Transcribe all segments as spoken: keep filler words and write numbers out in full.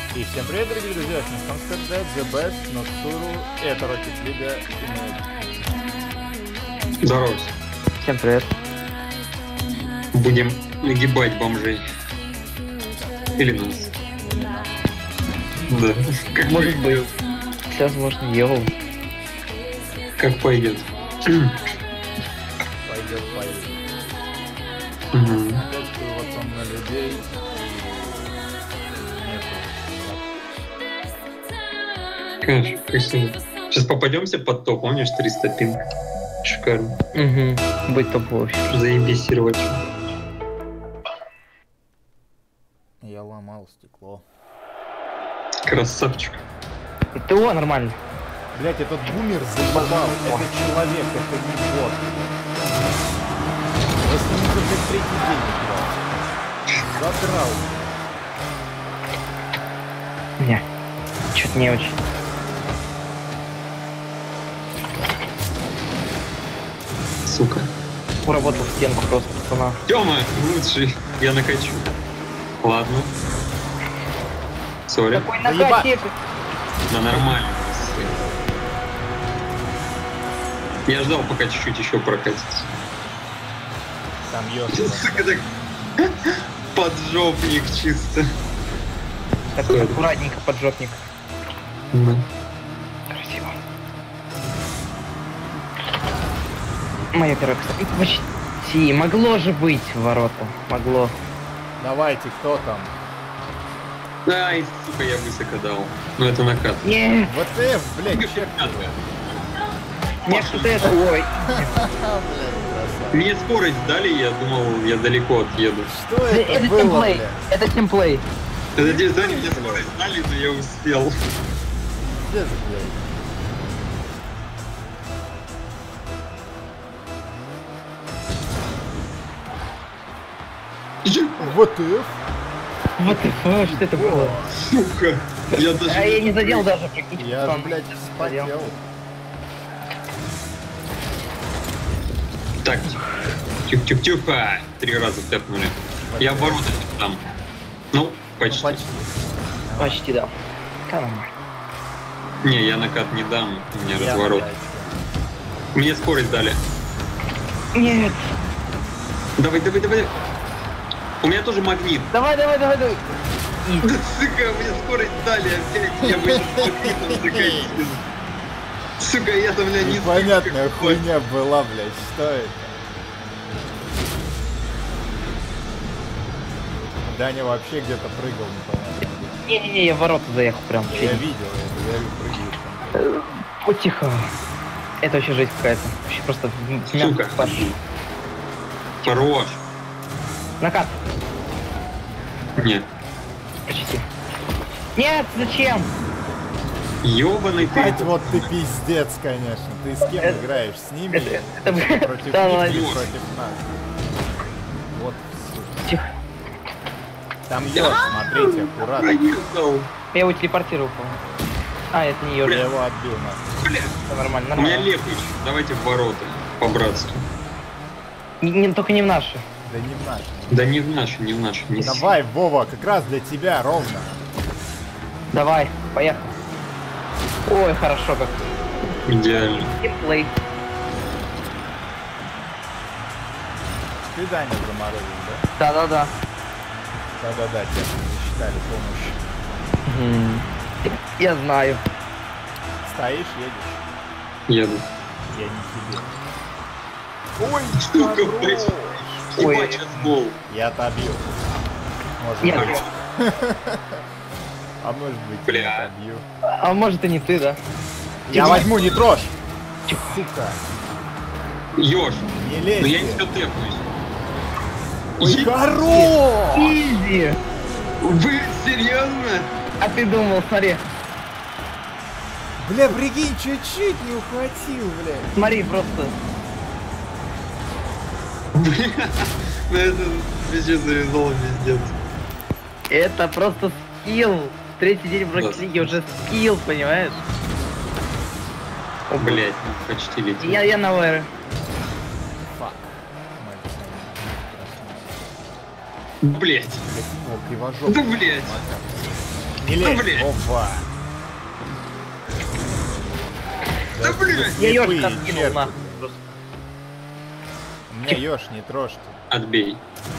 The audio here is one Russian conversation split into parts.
И всем привет, дорогие друзья, с нами Dead, The Best, Ноцуру, это Rocket League и Здорово. Всем привет. Будем нагибать бомжей. Или нас. Да. Как Может пойдет. быть. Сейчас можно йоу. Как пойдет. пойдет, пойдет. Угу. Опять вот он на людей и нету. Конечно, красиво. Сейчас попадемся под топ, помнишь, триста пинг? Шикарно. Угу. Быть топ вообще. Заебись, сервач. Я ломал стекло. Красавчик. Это о, нормально. Блять, этот бумер заебал. Это человек, это не бот. Я с ним уже блядь, третий день играл. Задрал. Не. Чё-то не очень. Сука. Уработал стенку просто, пацана. Тёма, лучший. Я накачу. Ладно. Сори. Какой Да накатик! Да нормально. Я ждал, пока чуть-чуть еще прокатится. Там ёшка. Сука, так... Поджопник чисто. Такой аккуратненько поджопник. Да. Красиво. Моя первая, кстати. Почти. Могло же быть ворота. Могло. Давайте, кто там? Ай, сука, я высоко дал. Ну это накат. Не, Вот F, блядь, чек. не что-то это. Ой. Мне скорость дали, я думал, я далеко отъеду. Что это Это было, темплей. блядь? Это темплей. Это здесь дали, мне скорость дали, но я успел. Пиздец, блядь. Вот F. Вот и фу, что это было? Сука, я даже... А я не задел даже, прикиньте. Я же, пацан. блядь, Задел. спотел. Так, тюк-тюк-тюка. Три раза тэпнули. Я в ворота там. Ну, почти. Почти. Почти, да. Да, нормально. Не, я накат не дам, у меня Я, разворот. блядь. Мне скорость дали. Нет. Давай, давай, давай. У меня тоже магнит. Давай, давай, давай, давай. И- Да, сука, мне скорость дали опять. Я бы с магнитом закатил. Сука, я там, бля, не Непонятная знаю, как хуйня была, блядь, что это? Даня вообще где-то прыгал, непонятно. Не-не-не, я в ворота заехал прям. Я видел это, я прыгаю. О, тихо. Это вообще жесть какая-то. Вообще просто в мясо Сука. пошли. Хорош. Накат. Нет. Почти. Нет, зачем? Ёбаный ты. Блять, вот ты пиздец, конечно. Ты с кем Это- играешь? С ними? это- это- Или против да, них ладно. или против нас? Вот, сука. Тихо. Там ёж, смотрите, аккуратно. Проехал. Я его телепортировал, по-моему. А, это не Я ёж. его отбил нахуй. Бля. Это нормально, У меня нормально. лепыч. Давайте в ворота. По-братски. Не, не- только не в наши. Да не в наш. Да не в наши, не в наши. Не Давай, Вова, как раз для тебя ровно. Давай, поехали. Ой, хорошо как. идеально. Геймплей. Ты, Даня, заморозил, да? Да-да-да. Да-да-да, тебя не считали помощь. Мгм. Я знаю. Стоишь, едешь. Еду. Я не тебе. Ой, Сука, хорош. блядь. Ой. Ебать, сейчас гол. Я отобью. Может Нет. быть. А может быть, Бля. я отобью. А может и не ты, да? Я возьму, не трожь. Сука, Ёж. не Ну я не лезь. все тэпнусь. Ой, Е- хорош! Изи! Вы серьезно? А ты думал, смотри, Бля, прикинь, чуть-чуть не ухватил, бля. смотри просто. Бля. Ну это вообще завязал пиздец. Это просто скилл. Третий день в Rocket Да. League уже скилл, понимаешь? Блять, почти летел. Я, я на ВР. Фак. Блять. О, кривожоп. Да блять. Не Ну, лезь. блин. Опа. Да блин. Я Слепые ёжик откинул черти. нахуй. просто. У меня еж, не трожьте. Отбей.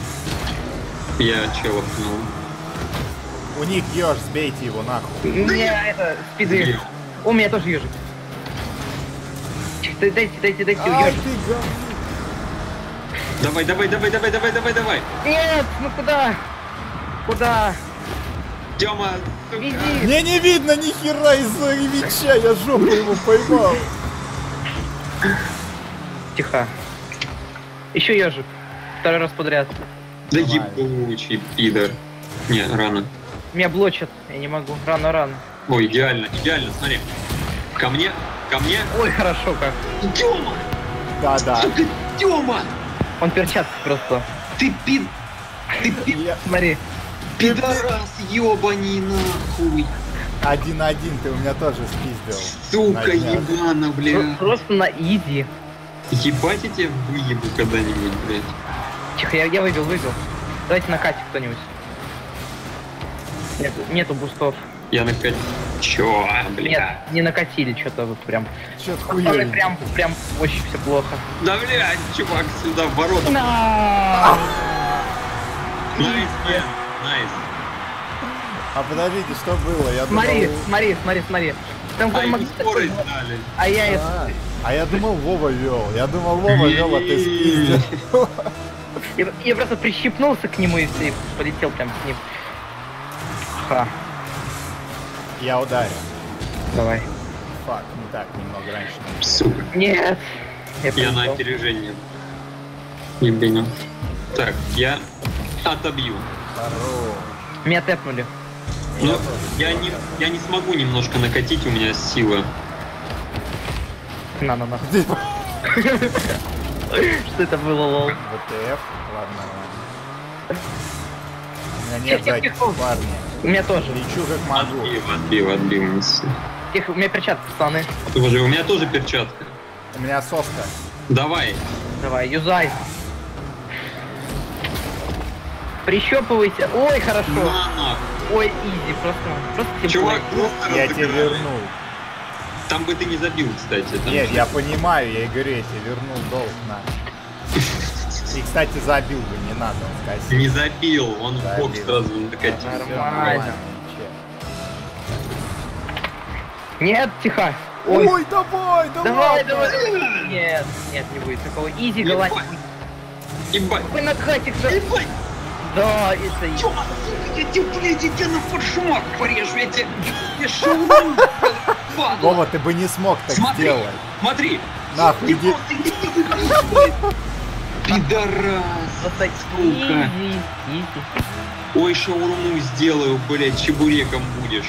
Я чела пнул. У них еж, сбейте его нахуй. У меня это, спиды. Сбил. У меня тоже ежик. Дайте, дайте, дайте, дайте Ай, ежик. ты говно. Давай, давай, давай, давай, давай, давай, давай. Нет, ну куда? Куда? Тёма, сука. Иди. Мне не видно ни хера из-за меча, я жопу его поймал. Тихо. Еще ежик. Второй раз подряд. Да Нормально. ебучий пидор. Не, рано. Меня блочат. Я не могу. Рано, рано. Ой, идеально, идеально, смотри. Ко мне, ко мне. Ой, хорошо как. Тёма! Да-да. Сука, Тёма! Он перчатки просто. Ты пид... Ты пид... Я- Смотри. Пидорас, ёбаный нахуй! Один-один ты у меня тоже спиздил. Сука, На днях. ебана, Про- бля. Просто на изи. Ебать я тебя выебу когда-нибудь, блядь. Тихо, я, я выбил, выбил. Давайте накатим кто-нибудь. Нет, нету бустов. Я на пять... Чё, бля? Нет, не накатили что-то вот прям. Чё-то Пацаны, хуёвенько. прям, прям очень все плохо. Да, блядь, чувак, сюда, в ворота. На! Найс, мэн, найс. А подождите, что было? Я Смотри, думал... смотри, смотри, смотри. Там А, как ему скорость дали. А я это... А, а я думал, Вова вел. Я думал, Вова вел, а ты спиздил. Я, я просто прищипнулся к нему и все, и полетел прям с ним. Ха, Я ударил. давай. Фак, не так, немного раньше. Сука. Нет. Я полетел. на опережение. Ебеню. Так, я отобью. Хорош. Меня тэпнули. Но я не, я не смогу немножко накатить, у меня сила. На, на, на. Здесь Что это было, лол? ВТФ. Ладно, ладно. У меня нет Тихо, задних тихо. парня. У меня тоже. Лечу как могу. Отбил, отбил, отбил. не ссы. Тихо, у меня перчатки, пацаны. Боже, у меня тоже перчатка. У меня соска. Давай. Давай, юзай. Прищепывайся. Ой, хорошо. На, нахуй. Ой, изи, просто, просто Чувак, тимплей. просто Я тебе разыграли. вернул. Там бы ты не забил, кстати. Там Нет, же- я понимаю, я и говорю, я тебе вернул долг на. И, кстати, забил бы, не надо, он косил. Не забил, он в бок Забил. сразу накатил. Нормально. Всё нормально, ничего. Нет, тихо. Ой, Ой, давай, давай, давай. давай. Нет, нет, не будет такого. Изи, Ебать. голова. Ебать. Вы накатик. Ебать. Да, это изи. Тёма, сука, я тебе, блядь, я тебя на фаршмак порежу, я тебе... Я шаурму, падла. Вова, ты бы не смог так Смотри, сделать. смотри. Нахуй, Ты иди. просто иди нахуй, блядь. Пидорас. Просто Сука. изи, изи. Ой, шаурму сделаю, блядь, чебуреком будешь.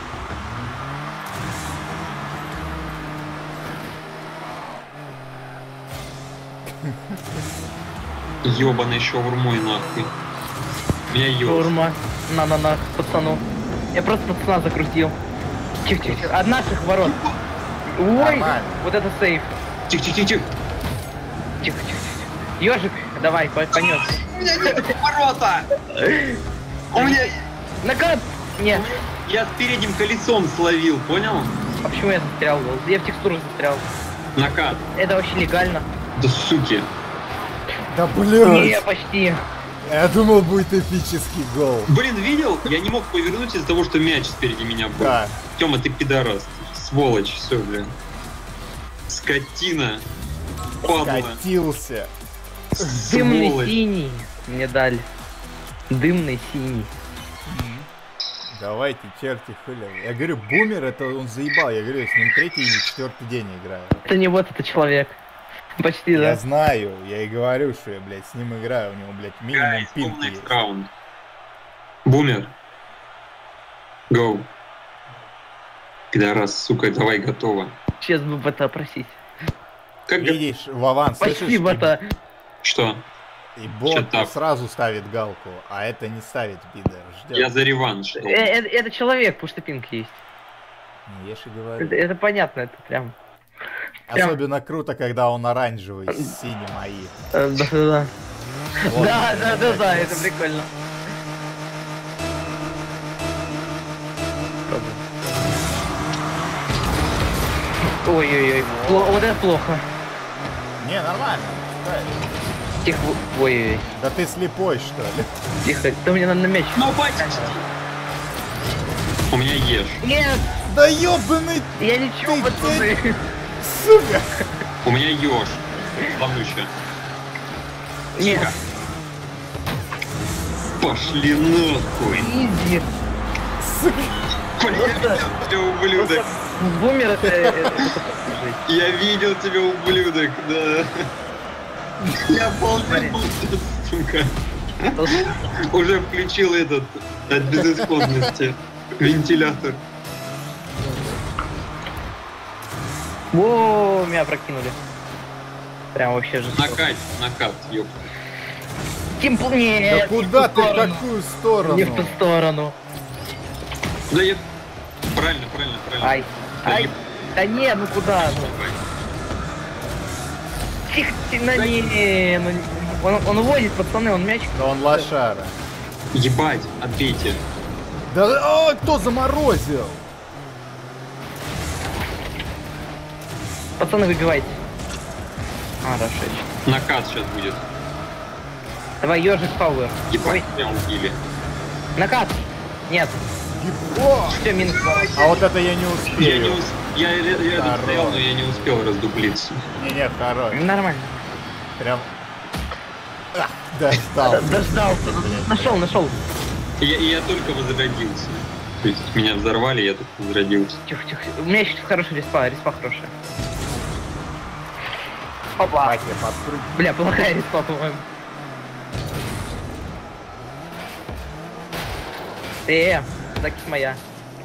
Ёбаный шаурмой нахуй. Меня ёб. Шаурма. На, на, на, пацану. Я просто пацана закрутил. Тихо, тихо, тихо. От наших ворот. Ой, Нормально. вот это сейф. Тихо, тихо, тихо. Тихо, тихо, тихо. Ежик, давай, по- понес. У меня нет поворота. У меня... Накат! Нет. Я с передним колесом словил, понял? А почему я застрял? лол? Я в текстурах застрял. Накат. Это вообще легально. Да суки. Да Не, блядь. почти. Я думал, будет эпический гол. Блин, видел? Я не мог повернуть из-за того, что мяч спереди меня был. Да. Тёма, ты пидорас. Сволочь, все, блин. Скотина. Падла. Катился. Дымный Сволочь. синий. Мне дали. Дымный синий. Давайте, черти, хули. Я говорю, бумер, это он заебал. Я говорю, я с ним третий или четвертый день играю. Это не вот это человек. Почти, Я да. знаю, я и говорю, что я, блядь, с ним играю. У него, блядь, минимум Guys, go пинки next есть. round. Бумер. Go. Пидорас, сука, давай, готово. Сейчас бы бота просить. Как го- Видишь, Вован, слышишь? Почти бота. Что? И Чё бот так? сразу ставит галку, а это не ставит пидор. Ждет. Я за реванш. Э, э, Это человек, потому что пинг есть. Ну, я же говорю. Это, это понятно, это прям. прям- Особенно круто, когда он оранжевый с синим АИ. э, Да, да, да. Вот, Да, да, да, да, молодец. это прикольно. Ой-ой-ой, Пло- вот это плохо. Не, нормально. Дай. Тихо, ой-ой-ой, Да ты слепой, что ли? тихо, ты мне надо на мяч. Ну, почти. У меня ешь. Нет, Да ёбаный, я лечу, Ты пацаны. сука! У меня еж. Плавнущая. Нет, Пошли нахуй. изи. Сука! Бля, я видел тебя, ублюдок. Бумер это... это- Я видел тебя, ублюдок, да. Я Смотри. ползал, сука. Уже включил этот от безысходности вентилятор. Воу, меня прокинули. Прям вообще жестоко. Накат, накат, ёп. Тимпл, Да нет, куда не в ты, ту в сторону. какую сторону? Не в ту сторону. Да я... Правильно, правильно, правильно. Ай, Да ай. не- Да не, ну куда? Ну, тихо, тихо, ну не, ну, не- он, он уводит, пацаны, он мяч. Да он лошара. Ебать, отбейте. Да о, кто заморозил? Пацаны, выбивайте. А, Рашич. Накат сейчас будет. Давай, ежик пауэр. Ебать, меня убили. Накат. Нет, О! все, минус два. А вот это я не Я не успею. ус... Я, я, я рядом Хорош. стоял, но я не успел раздуплиться. Не-не, хорош. Нормально. Прям... Ах, достал. Дождался. Нашел, нашел. Я, я только возродился. То есть меня взорвали, я только возродился. Тихо, тихо. У меня сейчас хорошая респа, респа хорошая. Опа. Давайте подпрыгнем. Бля, плохая респа, по-моему. Э, закись моя.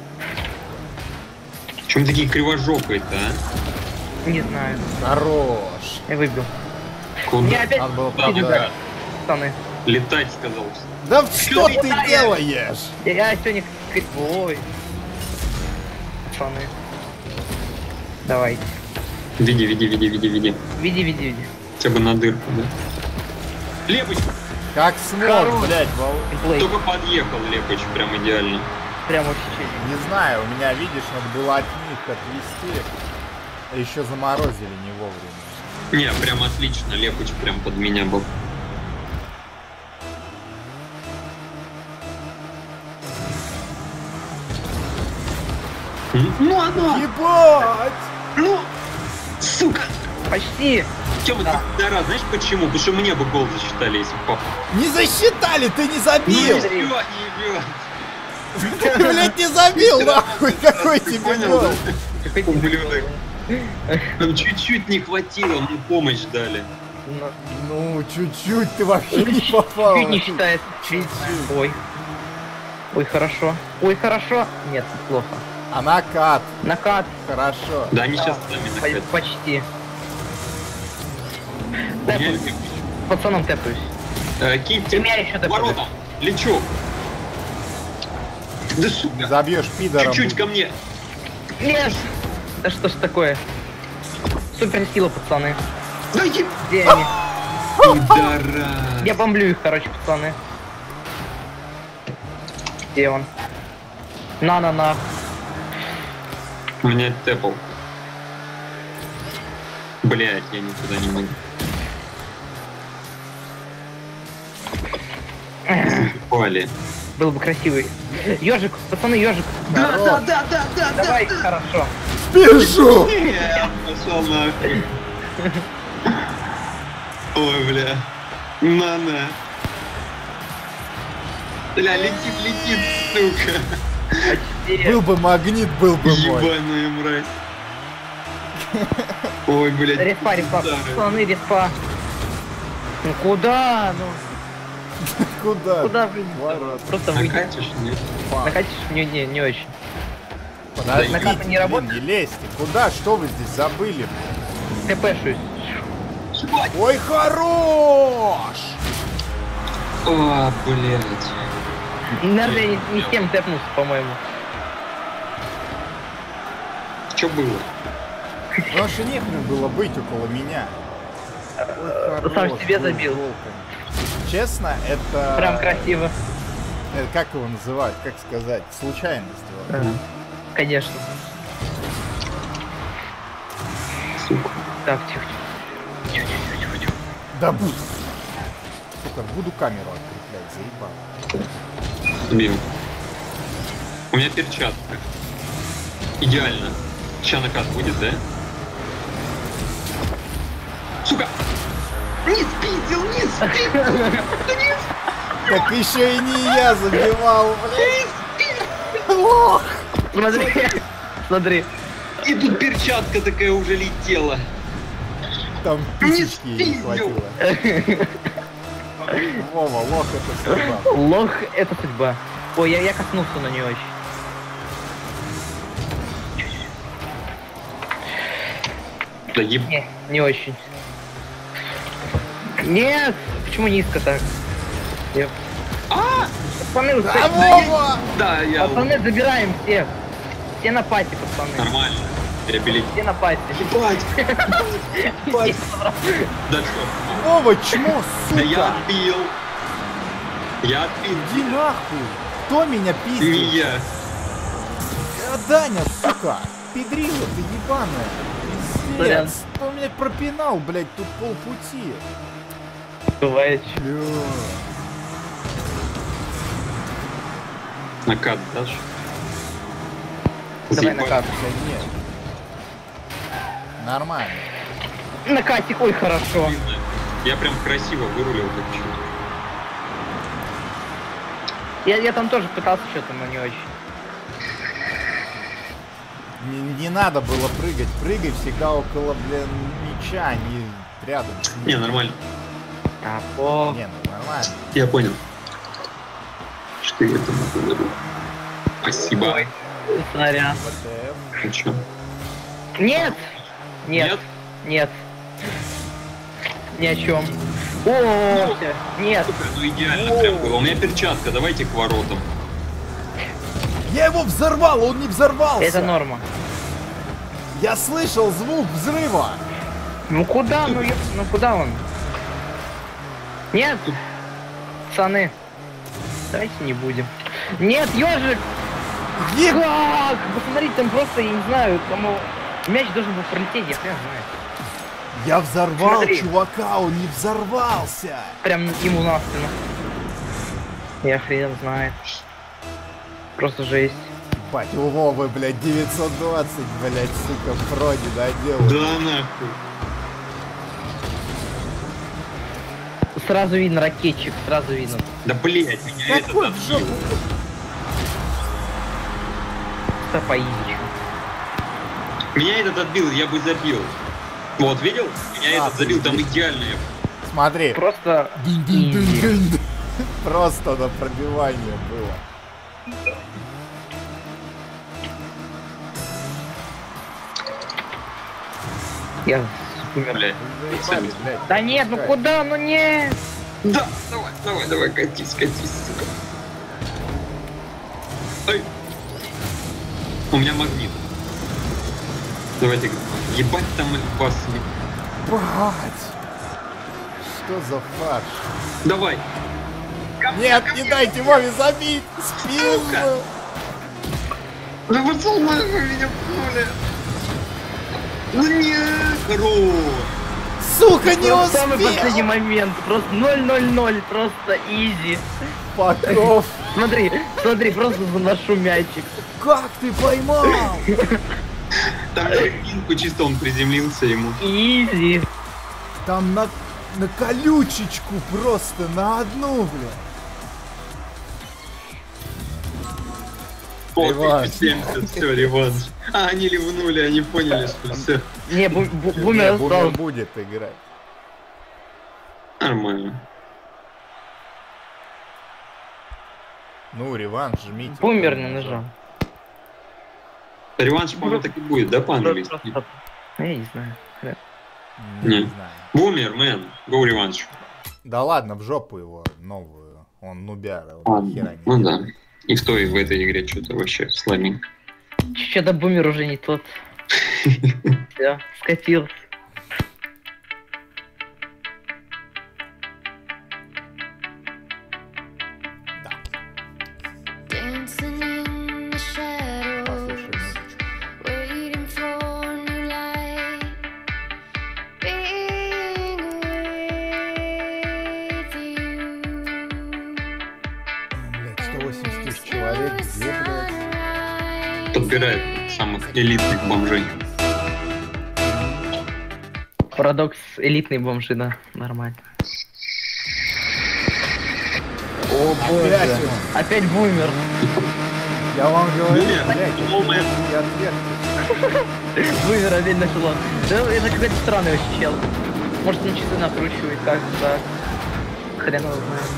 Чем такие кривожопые-то, а? Не знаю. Хорош. Я выбил. Куда? Мне опять Надо было Да, пидор, накат. пацаны. Летать сказал. Да что ты летаешь? делаешь? Я, я сегодня... Ой. Пацаны. Давайте. Види, види, види, види, види. Види, види, види. Хотя бы на дырку, да? Лепыч! Как смог, Хорош. блядь, Вол... Плей. Только подъехал Лепыч, прям идеально. Прям вообще честно. Не знаю, у меня, видишь, надо было от них отвести. Еще заморозили не вовремя. Не, прям отлично, Лепыч прям под меня был. М? Ну, оно! Ебать! Ну, сука! Почти. Тёма, ты пидорас, знаешь почему? Потому что мне бы гол засчитали, если бы папа. Не засчитали, ты не Ну, забил! ебёт, ебёт. Ты, блядь, не забил, нахуй! Какой тебе Понял, гол? да? Какой тебе Ублюдок. гол? Нам чуть-чуть не хватило, мы помощь дали. Ну, Ну, чуть-чуть ты вообще не попал. чуть не считает. Чуть-чуть. Ой. Ой, хорошо. Ой, хорошо. Нет, плохо. А накат. Накат. Хорошо. Да, они сейчас сами По- накатят. Почти. У меня Тэпаюсь. Пацаном тэпаюсь. Э, Киньте И меня еще тэпают. ворота. Лечу. Да сука. Забьешь пидором. Чуть-чуть ко мне. Нет! Да что ж такое? Супер сила, пацаны. Да еб... Где они? Пидорас. Я бомблю их, короче, пацаны. Где он? На-на-на. У меня тэпл. Блять, я никуда не могу. Пали. Был бы красивый. Ежик, пацаны, ежик. Да, да, да, да, да, Давай, хорошо. Бежу! Я пошел нахуй. Ой, бля. На-на. Бля, летит, летит, сука. Почти. Был бы магнит, был бы мой. Ебаная мразь. Ой, блядь. Респа, респа. Да. Пацаны, респа. Ну куда? Ну, Куда? куда вы? Ворот. Просто выйди. Накатишь, нет? Накатишь? Не, не, не очень. Подождите, на карте не блин, работает? не лезьте. Куда? Что вы здесь забыли? ТПшусь. Ебать. Ой, хорош! О, блядь. Наверное, не, не с тем тэпнулся, по-моему. Что было? Потому что нехрен было быть около меня. Ой, Сам хорош, себе был забил. гол, конечно. Честно, это... Прям красиво. Это как его называют? Как сказать? Случайность. вот. Ага. Конечно. сука. Так, тихо, тихо, тихо, тихо, тихо. Да бу... Сука, буду камеру откреплять, заебал. Сбил. У меня перчатка. Идеально. Сейчас накат будет, да? Сука! Не спиздил, не спиздил! Не Так еще и не я забивал, блядь. Лох! Смотри, смотри. И тут перчатка такая уже летела. Там писечки не хватило. Вова, лох это судьба. Лох это судьба. Ой, я, я коснулся на нее очень. Да еб... Не, не очень. Нет! Почему низко так? Я... А! Пацаны, Да, успеем. Вова! Да, я... Пацаны, забираем всех. Все на пати, пацаны. Нормально. Реабилит. Все на пати. Ебать! Ебать! Да что? Вова, чмо, Да я сука! отбил. Я отбил. Иди нахуй! Кто меня Не пиздит? я. А, Даня, сука! Педрила ты ебаная! Сорян. Пиздец! Кто меня пропинал, блядь, тут полпути? Бывает. Бля. Накат дашь? Давай Заебать. накат. Да нет. Нормально. Накатик, ой, хорошо. Я прям красиво вырулил так чуть. Я, я там тоже пытался что-то, но не очень. Не, не надо было прыгать. Прыгай всегда около, блин, мяча, а не рядом с ним. Не, нормально. А, по... Не, ну нормально. Я понял. Что я там говорю? Спасибо. Ой, сорян. ВТФ. Ну чё? Нет! Нет. Нет. Ни о чем. О, всё. Нет. Сука, ну идеально прям было. У меня перчатка, давайте к воротам. Я его взорвал, он не взорвался. Это норма. Я слышал звук взрыва. Ну куда? Ну, я- ну куда он? Нет! Пацаны. Давайте не будем. Нет, ежик! Еб... Как? Посмотрите, там просто, я не знаю, там о, мяч должен был пролететь, я хрен знаю. Я взорвал Смотри. чувака, он не взорвался. Прям ему на спину. Я хрен знает. Просто жесть. Ебать, у Вовы, блядь, девятьсот двадцать, блядь, сука, вроде надел. Да нахуй. Сразу видно ракетчик, сразу видно. Да блять, меня этот Какой в отбил. жопу? Стопаидичу. Меня этот отбил, я бы забил. Вот, видел? Меня А, этот забил, там идеально. я- Смотри. Просто изи. Дынь-дынь-дынь-дынь. Просто на пробивание было. Я умер. Блядь. Заебали, блядь. Да нет, ну Пускай. куда, ну нет. Да, давай, давай, давай, катись, катись, сука. Ай. У меня магнит. Давайте, ебать там вас. Бать. Что за фарш? Давай. Нет, не дайте Вове забить. Спину. Да вы с ума вы меня пнули. Ну нет. Хорош. Сука, не Просто самый последний успел. момент. Просто ноль ноль ноль. Просто изи. Покров. Смотри, смотри, просто заношу мячик. Как ты поймал? Там на резинку чисто он приземлился ему. Изи. Там на, на колючечку просто, на одну, бля. Реванш. семьдесят, все, реванш. А, они ливнули, они поняли, что все. Не, бу бу Не, бумер Бумер стал. будет играть. Нормально. Ну, реванш, жмите. Бумер не нажал. Реванш, по-моему, так и будет, да, по-английски? Просто- Я не знаю. Хрен. Не, Не. не знаю. Бумер, мэн, go реванш. Да ладно, в жопу его новую. Он нубяра, он ни хера не Ну да. делает. И кто и в этой игре что-то вообще слабенько. Что-то бумер уже не тот. Все, скатился. Dancing in the shadows, Послушай музычку. waiting for new light. Подбирает самых элитных бомжей. Парадокс элитной бомжи, да, нормально. О боже. Опять он. Опять бумер. Я вам говорю, Бумер, блядь, бумер. я ответ. Бумер опять начал он. Да, это какой-то странный вообще чел. Может он часы накручивает, как так. Хрен его знает.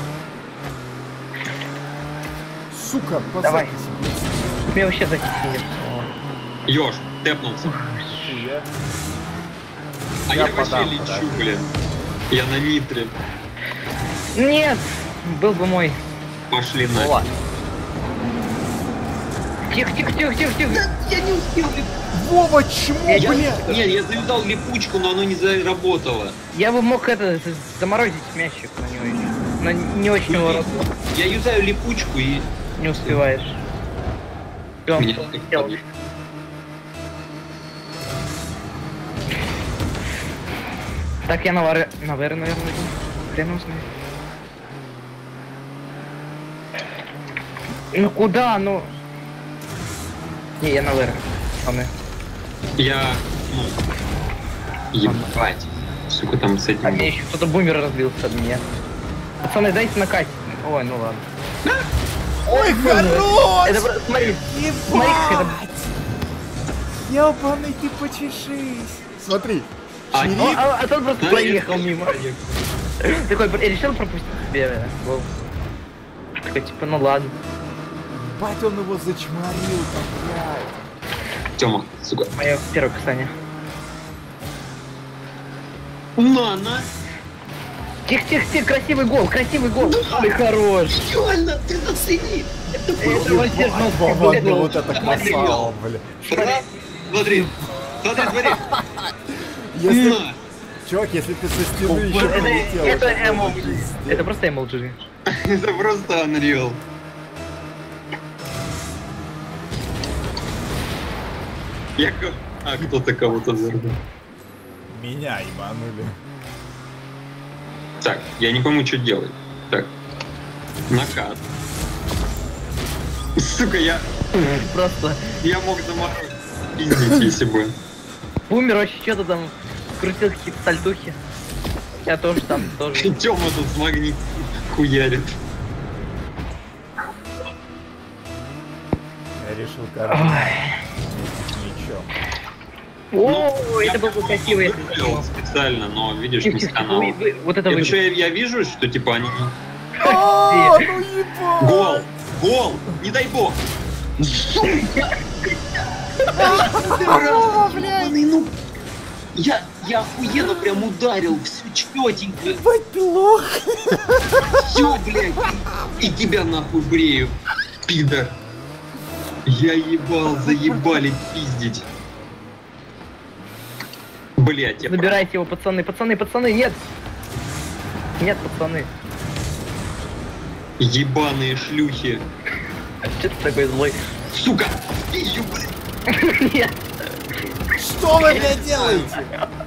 Сука, Давай. посадись. Мне вообще зайти нет. Ёж, тэпнулся. Хуя. А Я я, вообще подам, лечу, подам. блин. Я на нитре. Нет! Был бы мой. Пошли Ну на. ладно. Тихо, тихо, тихо, тихо, тихо. Я не успел. Вова, чему, Я, блядь? нет, я завязал липучку, но оно не заработало. Я бы мог это з- заморозить мячик на него еще. Но не очень его раз- Я юзаю липучку и... не успеваешь. И он Меня всё так сделал. побьет. Так я на варе... на варе, наверное, иду. Хрен его знает. Ну куда, ну? Не, я на варе. Пацаны. Я... Ну... Ебать. Сука, там с этим... А мне еще кто-то бумер разбился от меня. Пацаны, дайте накатить. Ой, ну ладно. Ой, хорош! Это просто, смотри, смотри, как это... Ебать! Ёбаный, ты почешись. Смотри. А, Чирик. Ну, а, а тот просто Да, проехал я- мимо. Такой, бр- я решил пропустить себе э, гол. Такой, типа, ну ладно. Ебать, он его зачморил, там, блядь. Тёма, сука. Мое первое касание. На, на! Тихо, тихо, тихо, красивый гол, красивый гол. Ой, хорош. Идеально, ты зацени! Это Это вообще жёсткий Вова, гол. ну вот это Смотри, красава, блядь. Раз, смотри, смотри, смотри. Если... На! Чувак, если ты со стены еще Это, полетел... это это эм эл было джи. пиздец. Это просто эм эл джи. Это просто Unreal. Я ко- А, кто-то кого-то взорвал. Меня ебанули. Так, я не пойму, что делать. Так. Накат. Сука, я... Просто. Я мог замахнуть. Пиздить, если бы. Бумер вообще что-то там крутил какие-то сальтухи. Я тоже там, тоже. Тёма тут с магнит хуярит. Я решил, короче, ничего. О, это Я был бы красиво, если бы выиграл было. специально, но видишь, Тихо, не тихо, сканал. вы- вы- Вот это Это вы. что, я, я вижу, что типа они... А, ну ебать! Гол! Гол! Не дай бог! Здорово, блядь! Ну, я, я охуенно прям ударил, все чётенько, Ебать, пилок! все, блядь, и тебя нахуй брею, пидор. Я ебал, заебали пиздить. Блять, я прав. Забирайте его, пацаны, пацаны, пацаны, нет! Нет, пацаны. Ебаные шлюхи. Че ты такой злой? Сука, пизжу, блядь. Нет. Что вы, блядь, делаете?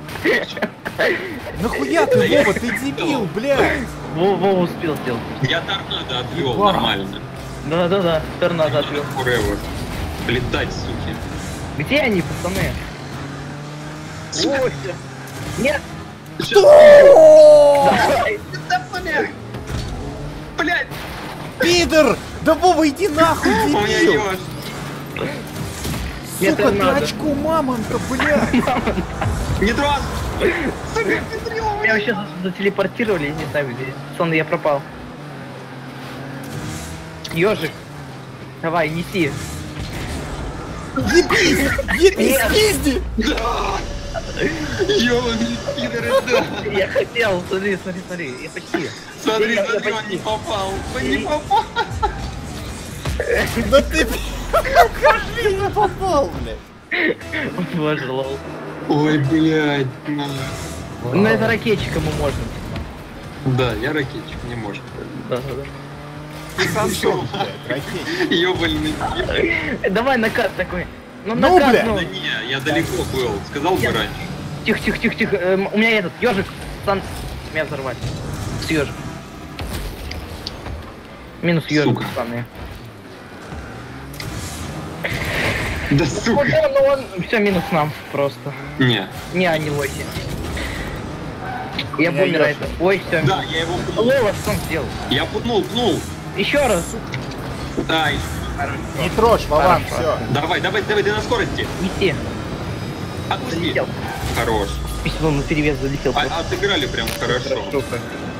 Нахуя ты, Вова, ты дебил, блядь! Вова, Вова успел сделать. Я торнадо отвел Ебать. нормально. Да-да-да, торнадо отвел. Forever. Летать, суки. Где они, пацаны? Сука. Ой, нет! Что? Да, блядь. Блядь, Пидор! Да Вова, иди нахуй, у меня дебил! ёж. Нет, Сука, это ты надо. очко мамонта, блядь! Не трогай. Сука, Петрёва. Меня вообще зателепортировали, я не знаю где. Пацаны, я пропал. Ёжик, давай, неси. Ебись! Ебись, Нет. пизди! Да! Ёбаный пидоры, да! Я хотел, смотри, смотри, смотри, я почти. Смотри, Я- я смотри, он почти. не попал! Он не попал! Да ты, покажи, не попал, блядь! Боже, лол. Ой, блядь, на. Ну это ракетчиком мы можем. Да, я ракетчик, не может. Да, да, Ты Самсон, блядь, ракетчик. Ёбаный пидор. да. Давай накат такой. Ну Ну, накат, бля. ну. Да не, я далеко был, сказал бы Я- раньше. Тихо, тихо, тихо, тихо. Эм, у меня этот ежик. Сан... Меня взорвать. С ежик. Минус ежик, Сука. пацаны. Да Ну, сука. да, ну он... Все, минус нам просто. Не. Не, они лохи. Я меня бумера Ёша. это. Ой, все. Да, я его пнул. Лола, что он сделал? Я пнул, пнул. Еще раз. Ай. Не трожь, Вован, Хорошо. все. Давай, давай, давай, ты на скорости. Неси. Отпусти. Залетел. Хорош. Письмо на перевес залетел. А, просто. отыграли прям хорошо. Штука.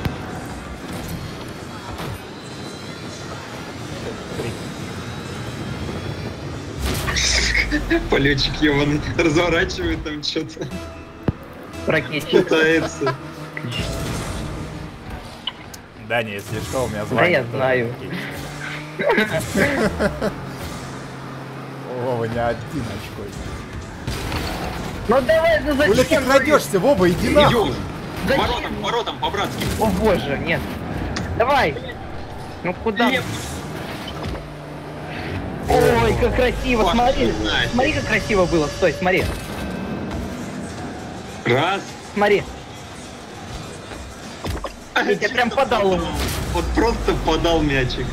Полетчик ебаный разворачивает там что-то. Ракетчик. Пытается. Даня, если что, у меня Да звонит. я знаю. О, Вова, не один очко. Ну давай, ну Куда ты зачем? крадешься, Вова, иди нахуй. Идем. Зачем? Воротам, воротам, по-братски. О боже, нет. Давай. Ну куда? Лев. Ой, как красиво, Пошли смотри. нафиг. Смотри, как красиво было. Стой, смотри. Раз. Смотри. Я тебя прям подал ему. Вот просто подал мячик.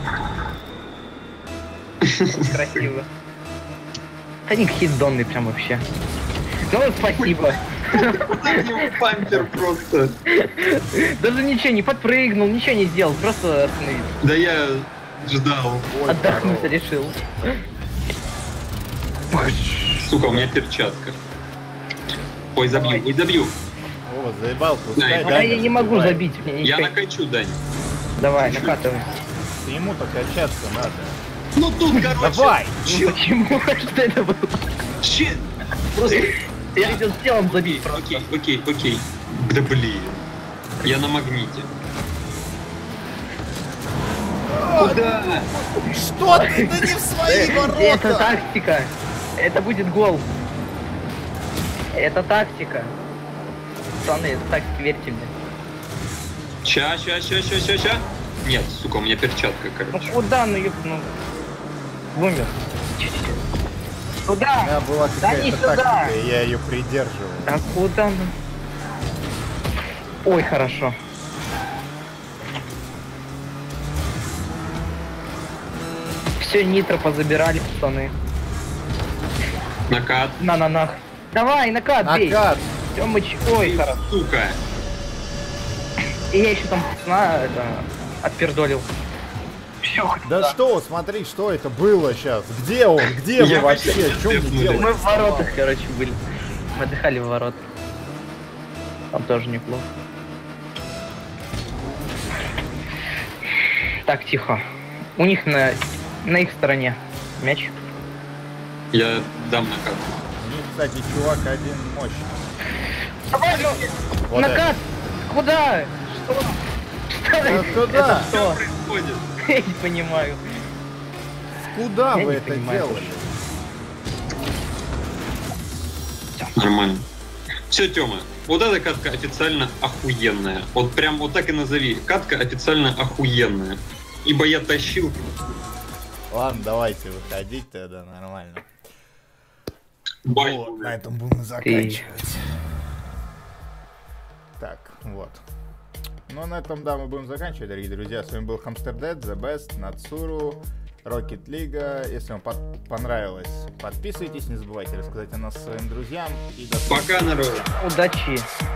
Красиво. Они хит-донный прям вообще. Ну спасибо. Пампер просто. Даже ничего не подпрыгнул, ничего не сделал, просто остановился. Да я ждал. Ой, Отдохнуть здорово. решил. Сука, у меня перчатка. Ой, забью, ой, забью. Вова, заебал, пускай Да, А Даня я не могу забивает. забить, мне Я ничего. накачу, Дань. Давай, накатывай. Ты ему-то качаться надо. Ну тут, короче. Давай! Ну Чё? почему? Что это было? Че? Просто я хотел с телом забить Окей, просто. окей, окей, окей. Да блин. Я на магните. Куда? Что ты? Да не в свои Это ворота! тактика. Это будет гол. Это тактика. Пацаны, это тактика, верьте мне. Ща, ща, ща, ща, ща, ща. Нет, сука, у меня перчатка, Ну короче. куда, ну ёб, ну... Бумер. У Куда? меня была Да не какая-то сюда. тактика, и я ее придерживал. А куда, ну? Ой, хорошо. Все, нитро позабирали, пацаны. Накат. На на нах. Давай, накат, бей. Накат! Тёмыч, ой, хорошо. Сука. И я еще там пацана это, отпердолил. Все, Да что, смотри, что это было сейчас? Где он? Где вы Я вообще? вообще Что вы не делаете? Мы в воротах, короче, были. Мы отдыхали в воротах. Там тоже неплохо. Так, тихо. У них на, на их стороне мяч. Я дам накат. У них, кстати, чувак один мощный. Давай, ну, Вот накат! Куда? Что? Что? Да куда? Это что? Происходит. Я не понимаю. Куда Я вы не это понимаю делали? Нормально. Все, Тёма, вот эта катка официально охуенная. Вот прям вот так и назови. Катка официально охуенная. Ибо я тащил. Ладно, давайте выходить тогда нормально. Бай. Вот, на этом будем заканчивать. Так, вот. Ну, на этом, да, мы будем заканчивать, дорогие друзья. С вами был Hamsterdead, The Best, Нацуру, Rocket League. Если вам под- понравилось, подписывайтесь, не забывайте рассказать о нас своим друзьям. И до Пока, народ. Удачи.